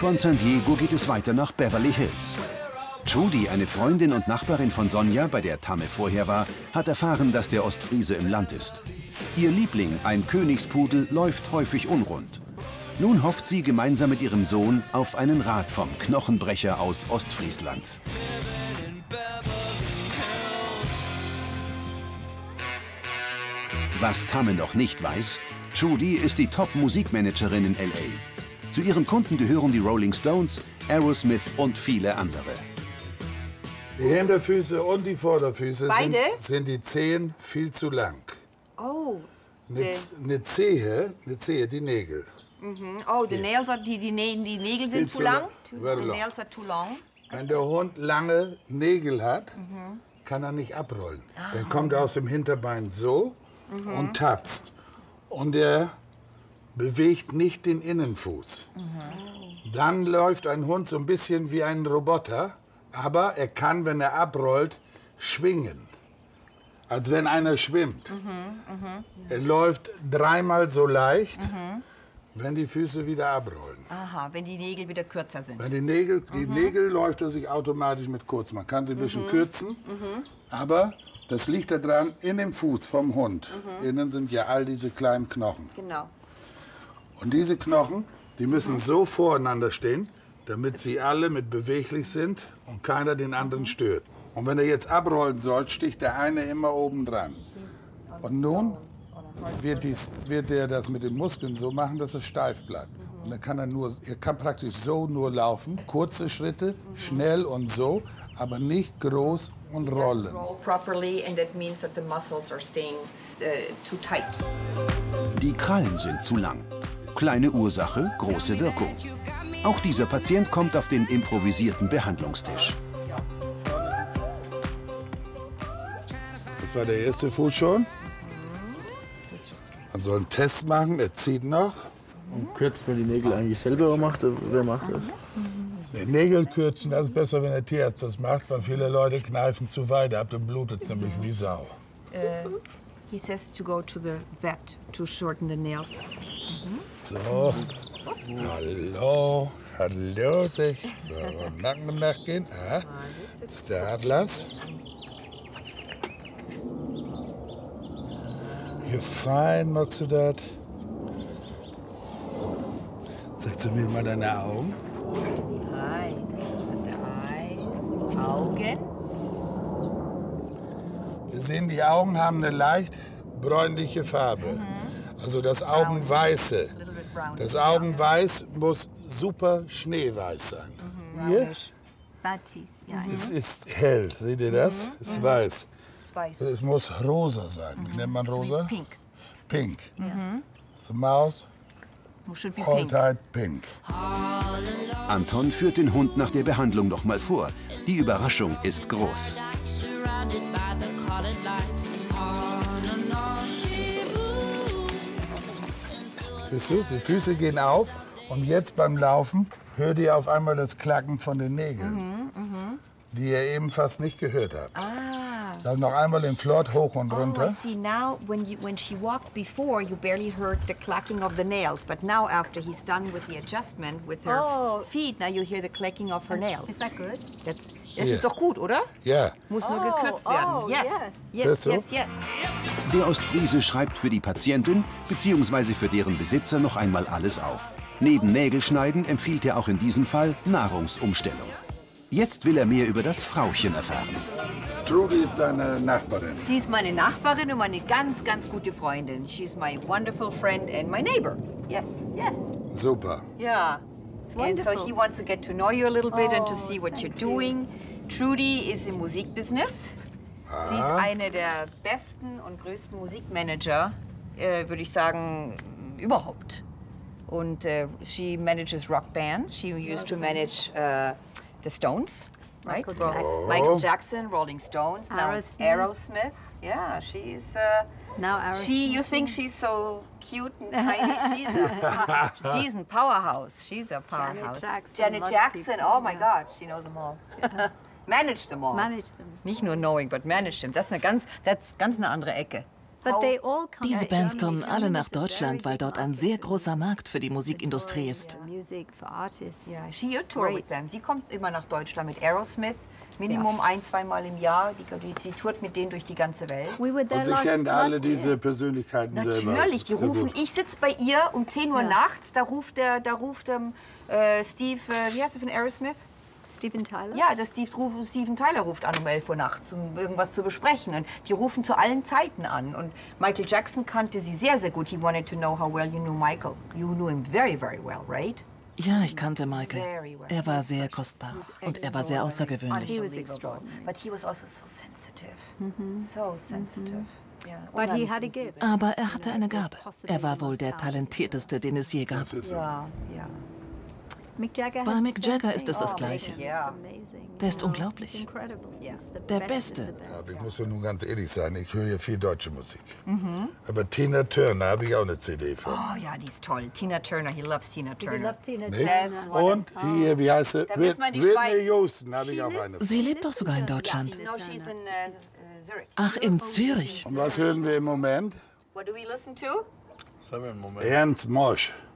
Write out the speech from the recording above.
Von San Diego geht es weiter nach Beverly Hills. Trudy, eine Freundin und Nachbarin von Sonja, bei der Tamme vorher war, hat erfahren, dass der Ostfriese im Land ist. Ihr Liebling, ein Königspudel, läuft häufig unrund. Nun hofft sie gemeinsam mit ihrem Sohn auf einen Rat vom Knochenbrecher aus Ostfriesland. Was Tamme noch nicht weiß, Trudy ist die Top-Musikmanagerin in L.A. Zu ihren Kunden gehören die Rolling Stones, Aerosmith und viele andere. Die Hinterfüße und die Vorderfüße sind die Zehen viel zu lang. Oh. Eine Zehe, die Nägel. Oh, die Nägel sind zu lang. The nails are too long. Wenn der Hund lange Nägel hat, kann er nicht abrollen. Dann kommt er aus dem Hinterbein so und tapst. Und er bewegt nicht den Innenfuß. Dann läuft ein Hund so ein bisschen wie ein Roboter, aber er kann, wenn er abrollt, schwingen. Als wenn einer schwimmt. Er läuft dreimal so leicht, wenn die Füße wieder abrollen. Aha, wenn die Nägel wieder kürzer sind. Wenn die Nägel läuft er sich automatisch mit kurz. Man kann sie ein bisschen kürzen, aber das liegt daran, in dem Fuß vom Hund. Innen sind ja all diese kleinen Knochen. Genau. Und diese Knochen, die müssen so voreinander stehen, damit sie alle mit beweglich sind und keiner den anderen stört. Und wenn er jetzt abrollen soll, sticht der eine immer oben dran. Und nun wird er das mit den Muskeln so machen, dass er steif bleibt. Und dann kann er kann praktisch so nur laufen, kurze Schritte, schnell und so, aber nicht groß und rollen. Die Krallen sind zu lang. Kleine Ursache, große Wirkung. Auch dieser Patient kommt auf den improvisierten Behandlungstisch. Das war der erste Fuß schon. Man soll einen Test machen, er zieht noch. Und kürzt man die Nägel eigentlich selber oder wer macht das? Die Nägel kürzen, das ist besser, wenn der Tierarzt das macht, weil viele Leute kneifen zu weit ab, dann blutet es nämlich wie Sau. He says to go to the vet to shorten the nails. So, hallo, sag ich. So, Nacken nachgehen. Ah, das ist der Atlas. You're fine, magst du das? Sag zu mir mal deine Augen. Die Augen. Wir sehen, die Augen haben eine leicht bräunliche Farbe. Also das Augenweiße. Das Augenweiß muss super schneeweiß sein. Hier? Es ist hell, seht ihr das? Es ist weiß. Es muss rosa sein. Wie nennt man rosa? Pink. Pink. The mouse, all tight pink. Anton führt den Hund nach der Behandlung noch mal vor. Die Überraschung ist groß. Siehst du, die Füße gehen auf und jetzt beim Laufen hört ihr auf einmal das Klacken von den Nägeln, die ihr eben fast nicht gehört habt. Dann noch einmal den Flort hoch und runter. Oh, I see. Now, when she walked before, you barely heard the clacking of the nails. But now, after he's done with the adjustment with her feet, now you hear the clacking of her nails. Is that good? Das ist doch gut, oder? Ja. Muss nur gekürzt werden. Yes. Der Ostfriese schreibt für die Patientin bzw. für deren Besitzer noch einmal alles auf. Neben Nägelschneiden empfiehlt er auch in diesem Fall Nahrungsumstellung. Jetzt will er mehr über das Frauchen erfahren. Trudy ist deine Nachbarin. Sie ist meine Nachbarin und meine ganz, ganz gute Freundin. She's my wonderful friend and my neighbor. Yes. Super. Yeah. And so he wants to get to know you a little bit and to see what you're doing. Trudy ist im Musikbusiness. Sie ist eine der besten und größten Musikmanager, würde ich sagen, überhaupt. Und she manages rock bands. She used to manage the Stones, right? Michael Jackson, Rolling Stones, now Aerosmith. Yeah, she's. Now Aerosmith. You think she's so cute and tiny? She's a powerhouse. She's a powerhouse. Janet Jackson. Oh my God, she knows them all. Manage them all. Manage them. Nicht nur knowing, but manage them. Das ist eine ganz eine andere Ecke. Diese Bands kommen alle nach Deutschland, weil dort ein sehr großer Markt für die Musikindustrie ist. Yeah, she tour with them. Sie kommt immer nach Deutschland mit Aerosmith. Minimum 1-2 Mal im Jahr. Sie tourt mit denen durch die ganze Welt. Und Sie kennen alle diese Persönlichkeiten selber. Natürlich, die rufen. Ich sitze bei ihr um 10 Uhr nachts. Da ruft Steve, wie heißt der von Aerosmith? Steven Tyler? Ja, Steven Tyler ruft an um 11 Uhr nachts, um irgendwas zu besprechen. Und die rufen zu allen Zeiten an. Und Michael Jackson kannte sie sehr, sehr gut. He wanted to know how well you knew Michael. You knew him very, very well, right? Ja, ich kannte Michael. Er war sehr kostbar und er war sehr außergewöhnlich. But he was also so sensitive. So sensitive. Aber er hatte eine Gabe. Er war wohl der talentierteste, den es je gab. Ja. Bei Mick Jagger ist es das Gleiche. Der ist unglaublich. Der Beste. Aber ich muss ja nun ganz ehrlich sein, ich höre ja viel deutsche Musik. Aber Tina Turner habe ich auch eine CD von. Oh ja, die ist toll. Tina Turner, he loves Tina Turner. Und hier, wie heißt sie? Whitney Houston habe ich auch eine von. Sie lebt doch sogar in Deutschland. No, she's in Zurich. Ach, in Zürich. Und was hören wir im Moment? What do we listen to? Ernst Mosch.